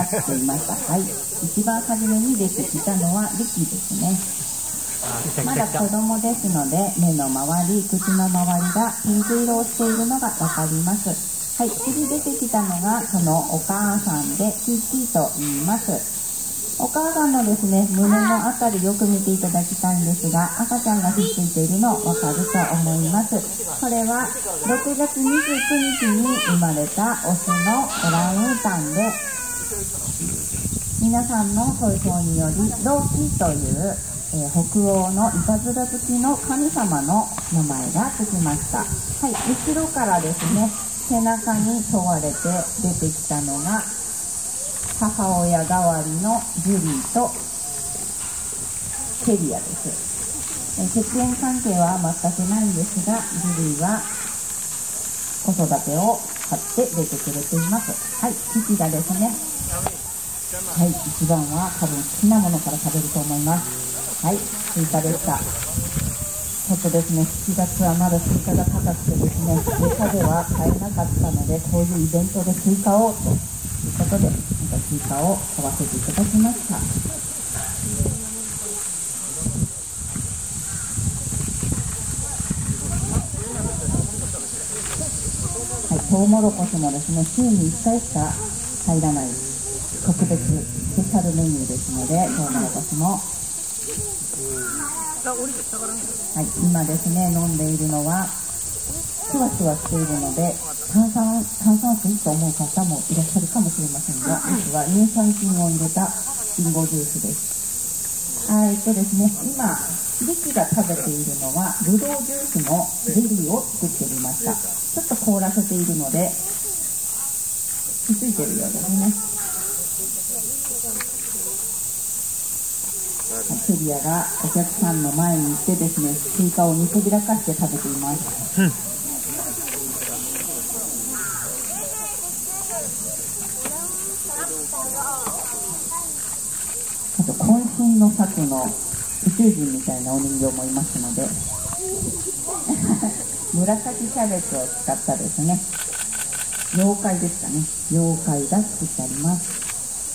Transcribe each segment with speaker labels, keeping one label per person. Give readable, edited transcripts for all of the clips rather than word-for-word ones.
Speaker 1: っていました。はい、一番初めに出てきたのはリキですね。まだ子供ですので、目の周り、口の周りがピンク色をしているのがわかります。はい、次出てきたのがそのお母さんでキキと言います。お母さんのですね、胸のあたりよく見ていただきたいんですが、赤ちゃんがひっついているのわかると思います。これは6月29日に生まれたオスのオランウータンで、皆さんの投票によりロキという北欧のいたずら好きの神様の名前がつきました。はい、後ろからですね、背中に沿われて出てきたのが母親代わりのジュリーとケリアです。血縁関係は全くないんですが、ジュリーは子育てを買って出てくれています。はい、父がですね、はい、一番は多分好きなものから食べると思います。はい、スイカでした。ちょっとですね、7月はまだスイカが高くてですね、餌では買えなかったので、こういうイベントでスイカをということで、スイカを買わせていただきました。はい、トウモロコシもですね、週に1回しか入らない特別スペシャルメニューですので、トウモロコシもはい、今ですね、飲んでいるのはシュワシュワしているので炭酸水と思う方もいらっしゃるかもしれませんが、実は乳酸菌を入れたリンゴジュースです。ですね、今リキが食べているのはブドウジュースのゼリーを作ってみました。ちょっと凍らせているのでくっついているようですね。ケリアがお客さんの前に行ってですね、スイカを見せびらかして食べています。あと渾身の作の宇宙人みたいなお人形もいますので紫キャベツを使ったですね、妖怪ですかね、妖怪が作ってあります。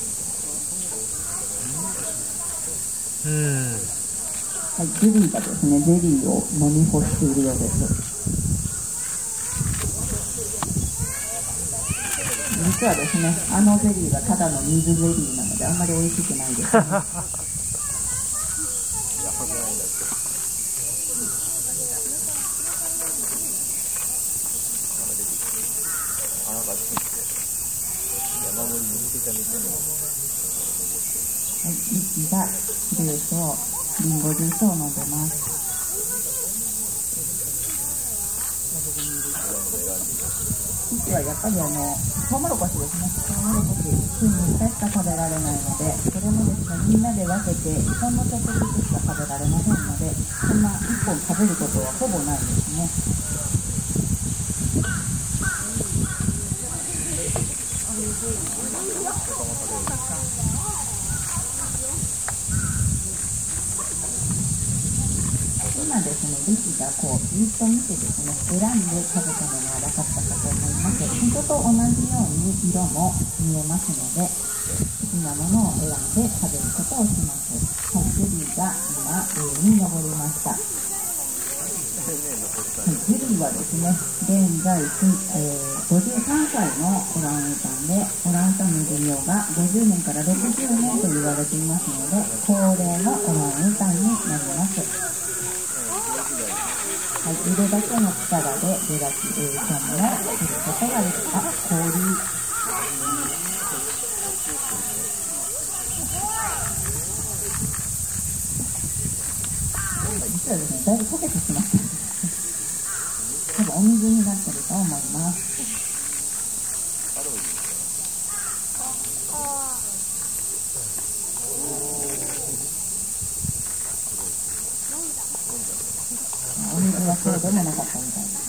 Speaker 1: はい、ジュリーがですね、ゼリーを飲み干しているようです。実はですね、あのゼリーはただの水ゼリーなのであんまり美味しくないですね。はい、リキがジュースをリンゴジュースを飲んでます。実はやっぱりトウモロコシですね。トウモロコシ週に1回しか食べられないので、それもですね、みんなで分けてほんのちょっとずつしか食べられませんので、そんな1本食べることはほぼないですね。今ですね、リキがこうじっと見てですね、選んで食べたのが分かったかと思います。人と同じように色も見えますので、好きなものを選んで食べることをします。はい、ジュリーが今上に登りました。はい、ジュリーはですね、現在、53歳のオランウータンで、オランウータンの寿命が50年から60年と言われていますので、高齢のオランウータンになります。はい、腕だけの力でレラキエーションをすることができた。氷。実はですね、だいぶ溶けてしまった。多分お水になってると思います。お水はそうでもなかったみたいです。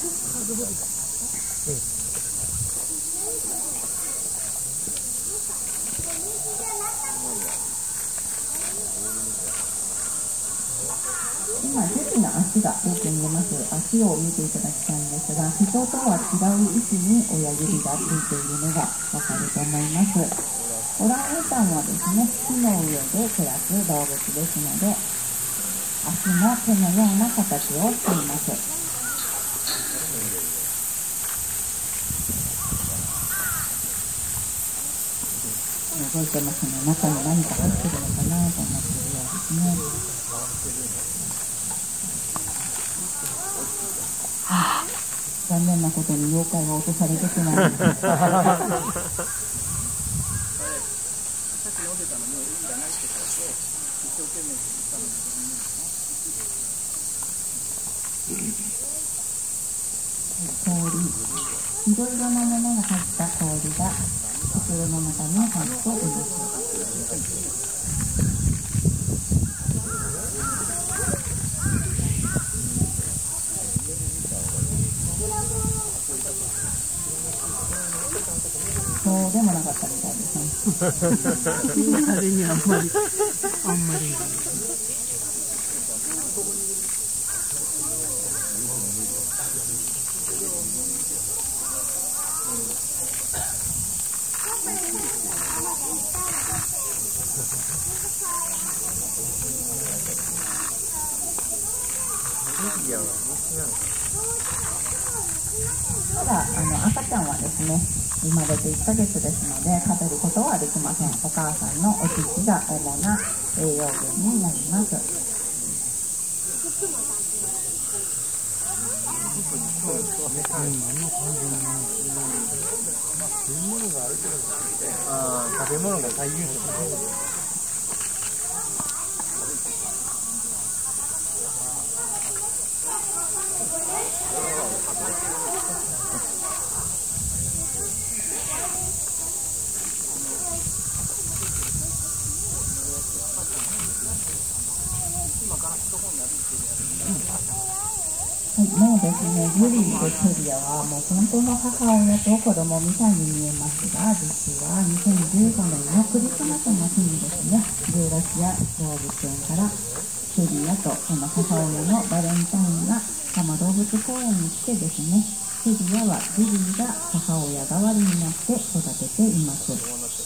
Speaker 1: 今、ジュリーの足がよく見えます。足を見ていただきたいんですが、人とは違う位置に親指がついているのがわかると思います。 オランウータンはですね、木の上で暮らす動物ですので、足も手のような形をしています。動いてますね。中に何か入ってるのかなと思ってるようですね。残念なことに妖怪が落とされてしまうんです。氷、いろいろなものが入った氷が袋の中に入っています。そうでもなかったみたいですね。
Speaker 2: 風にあんまり。
Speaker 1: ただ赤ちゃんはですね、生まれて1ヶ月ですので食べることはできません。お母さんのお乳が主な栄養源になります。
Speaker 2: 食べ物が最優先。
Speaker 1: もうですね、ジュリーとキュリアはもう本当の母親と子供みたいに見えますが、実は2015年のクリスマスの日にですね、ユーラシア動物園からキュリアとその母親のバレンタインが多摩動物公園に来てですね、キュリアはジュリーが母親代わりになって育てています。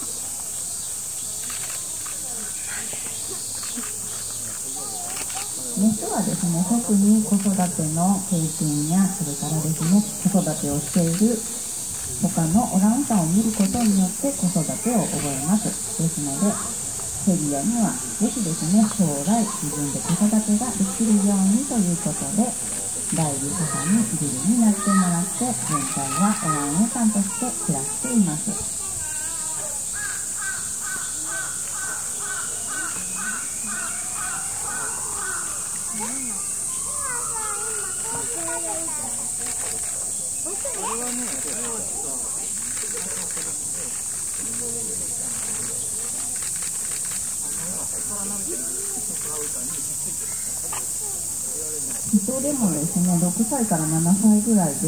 Speaker 1: メスはですね、特に子育ての経験や、それからですね、子育てをしている他のオランウータンを見ることによって子育てを覚えます。ですので、キュリアにはぜひですね、将来自分で子育てができるようにということで、代理母にジュリになってもらって、現在はオランウータンとして暮らしています。人でもですね、6歳から7歳ぐらいで